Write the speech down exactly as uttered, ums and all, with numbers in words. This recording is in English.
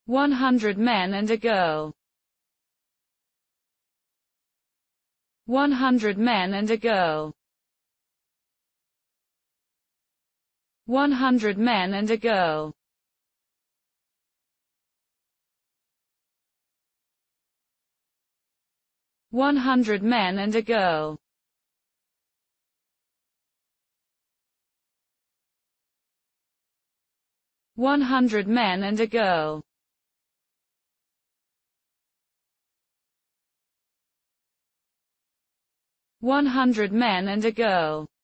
one hundred men and a girl. one hundred men and a girl. one hundred men and a girl. one hundred men and a girl. one hundred men and a girl. one hundred men and a girl.